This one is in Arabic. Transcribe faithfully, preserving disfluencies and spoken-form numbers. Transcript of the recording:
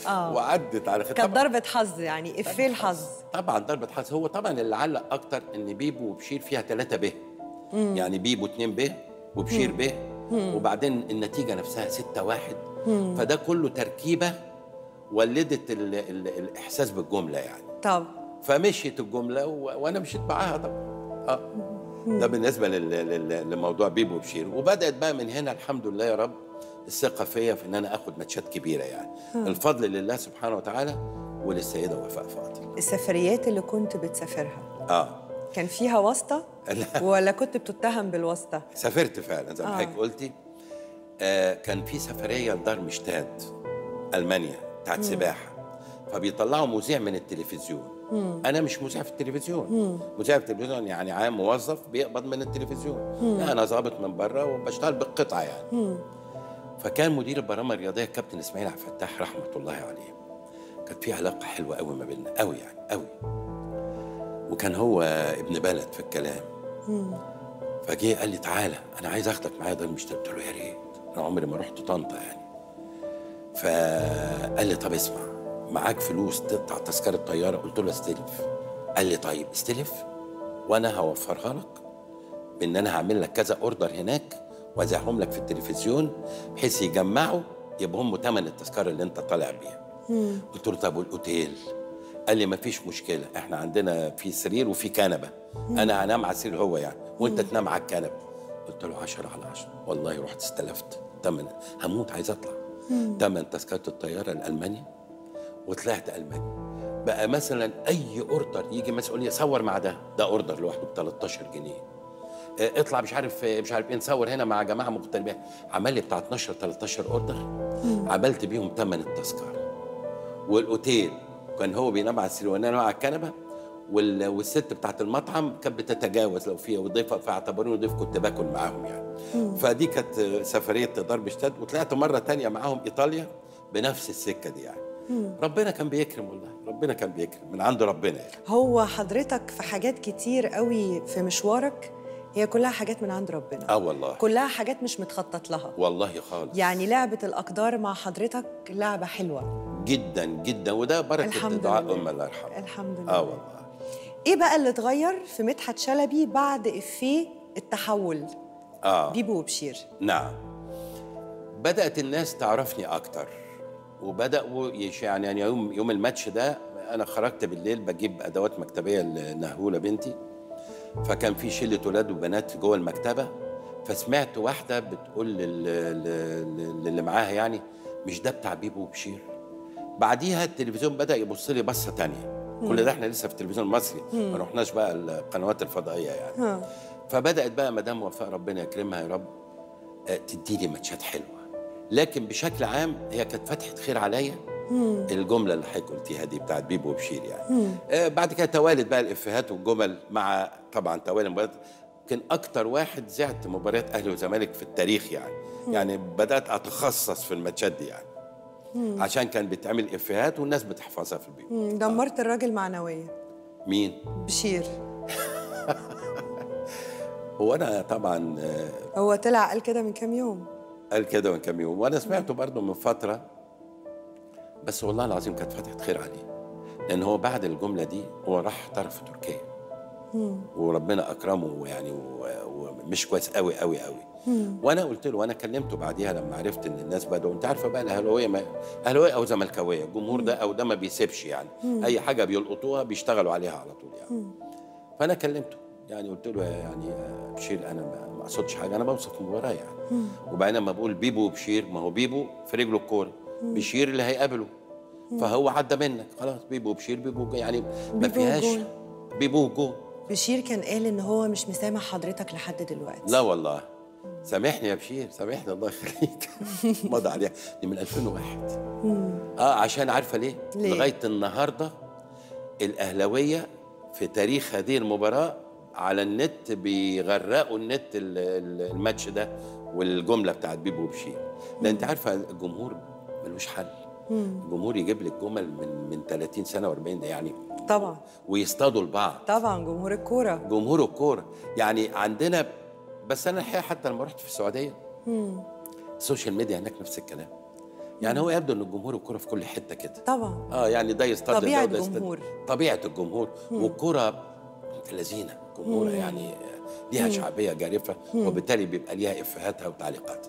اه وعدت على خير. كانت ضربه حظ يعني، افيه الحظ. طبعا ضربه حظ. هو طبعا اللي علق اكتر ان بيبو وبشير فيها ثلاثه ب، يعني بيبو اتنين ب وبشير ب، وبعدين النتيجه نفسها ستة واحد. فده كله تركيبه ولدت ال ال الاحساس بالجمله يعني. طب فمشيت الجمله و... وانا مشيت معاها طبعا. اه ده بالنسبه لل... لل... لموضوع بيبو وبشير. وبدات بقى من هنا الحمد لله يا رب الثقه فيا في ان انا اخد ماتشات كبيره يعني. الفضل لله سبحانه وتعالى وللسيده وفاء فاضل. السفريات اللي كنت بتسافرها اه كان فيها واسطه ولا كنت بتتهم بالواسطه؟ سافرت فعلا زي ما حضرتك آه. قلتي. آه كان في سفريه لدارمشتاد المانيا بتاعت سباحه، فبيطلعوا مذيع من التلفزيون. مم. انا مش مذيع في التلفزيون. مم. مذيع في التلفزيون يعني عام موظف بيقبض من التلفزيون. يعني انا ظابط من بره وبشتغل بالقطعه يعني. مم. فكان مدير البرامج الرياضيه الكابتن اسماعيل عبد الفتاح رحمه الله عليه. كانت في علاقه حلوه قوي ما بيننا قوي يعني قوي. وكان هو ابن بلد في الكلام. مم. فجه قال لي تعالى انا عايز اخدك معايا دارمشتاد. قلت له يا ريت، انا عمري ما رحت طنطا يعني. فقال لي طب اسمع، معاك فلوس تقطع تذكره طياره؟ قلت له استلف. قال لي طيب استلف وانا هوفرها لك بان انا هعمل لك كذا اوردر هناك واذاعهم لك في التلفزيون بحيث يجمعوا يبقى هم ثمن التذكره اللي انت طالع بيها. قلت له طب والاوتيل؟ قال لي مفيش مشكله، احنا عندنا في سرير وفي كنبه. انا هنام على السرير هو يعني وانت تنام على الكنبه. قلت له عشرة على عشرة. والله رحت استلفت ثمن، هموت عايز اطلع، ثمن تذكره الطياره لالمانيا وطلعت المانيا. بقى مثلا اي اوردر يجي مثلا يقول لي صور مع ده، ده اوردر لوحده ب تلتاشر جنيه. اه اطلع مش عارف مش عارف ايه نصور هنا مع جماعه مغتربين. عمل لي بتاع اتناشر تلتاشر اوردر، عملت بيهم ثمن التذكره. والاوتيل كان هو بينام على السرير وانا على الكنبه، والست بتاعت المطعم كانت بتتجاوز لو فيها وضيفه، فاعتبروني ضيف كنت باكل معاهم يعني. مم. فدي كانت سفريه دارمشتاد. وطلعت مره تانية معاهم ايطاليا بنفس السكه دي يعني. مم. ربنا كان بيكرم، والله ربنا كان بيكرم من عند ربنا يعني. هو حضرتك في حاجات كتير قوي في مشوارك هي كلها حاجات من عند ربنا. اه والله كلها حاجات مش متخطط لها والله خالص. يعني لعبه الاقدار مع حضرتك لعبه حلوه جدا جدا، وده بركه دعاء ام الله يرحمها. الحمد لله. اه والله. ايه بقى اللي اتغير في مدحت شلبي بعد افيه التحول؟ اه بيبو وبشير. نعم، بدات الناس تعرفني اكتر وبداوا يعني يعني يوم يوم الماتش ده انا خرجت بالليل بجيب ادوات مكتبيه لنهوله بنتي، فكان في شله ولاد وبنات جوه المكتبه، فسمعت واحده بتقول للي معاها يعني مش ده بتاع بيبو وبشير؟ بعديها التلفزيون بدا يبص لي بصه ثانيه. كل ده احنا لسه في التلفزيون المصري، ما رحناش بقى القنوات الفضائيه يعني. ها. فبدات بقى مدام وفاء ربنا يكرمها يا رب تدي لي ماتشات حلوه، لكن بشكل عام هي كانت فتحه خير عليا. الجمله اللي حضرتك قلتيها دي بتاعت بيبو وبشير يعني. آه بعد كده توالت بقى الافيهات والجمل مع طبعا توالي المباريات. كان اكتر واحد زعت مباريات اهلي وزمالك في التاريخ يعني. مم. يعني بدات اتخصص في الماتشات دي يعني. مم. عشان كان بيتعمل افيهات والناس بتحفظها في البيت. دمرت آه. الراجل معنويا. مين؟ بشير. هو انا طبعا هو طلع قال كده من كام يوم. قال كده من كام يوم وانا سمعته برضه من فتره، بس والله العظيم كانت فتحه خير عليه، لان هو بعد الجمله دي هو راح احترف في تركيا. مم. وربنا اكرمه يعني ومش كويس قوي قوي قوي. مم. وانا قلت له وانا كلمته بعديها لما عرفت ان الناس بدأوا، انت عارفه بقى الاهلاويه ما اهلاويه او زملكاويه الجمهور ده او ده ما بيسيبش يعني. مم. اي حاجه بيلقطوها بيشتغلوا عليها على طول يعني. مم. فانا كلمته يعني قلت له يعني بشير انا ما اقصدش حاجه، انا بوصف مباراه يعني. مم. وبعدين لما بقول بيبو وبشير ما هو بيبو في رجله الكوره، بشير اللي هيقابله. مم. فهو عدى منك خلاص، بيبو وبشير بيبو يعني ما فيهاش بيبو وجون. بشير كان قال ان هو مش مسامح حضرتك لحد دلوقتي. لا والله. سامحني يا بشير، سامحني الله يخليك. مضى عليها دي من ألفين وواحد. مم. اه عشان عارفه ليه؟ ليه؟ لغايه النهارده الاهلاويه في تاريخ هذه المباراه على النت بيغرقوا النت الماتش ده والجمله بتاعت بيبو وبشير. لان انت عارفه الجمهور ملوش حل. مم. الجمهور يجيب لك جمل من من ثلاثين سنه وأربعين ده يعني طبعا، ويصطادوا البعض. طبعا جمهور الكوره جمهور الكوره يعني عندنا. بس انا الحقيقه حتى لما رحت في السعوديه مم. السوشيال ميديا هناك نفس الكلام. يعني هو يبدو ان الجمهور الكوره في كل حته كده. طبعا. اه يعني ده يستضيف طبيعة ده وده يستضيف. الجمهور. طبيعه الجمهور. والكوره لذينه جمهورها يعني ليها شعبيه جارفه، وبالتالي بيبقى ليها افهاتها وتعليقاتها.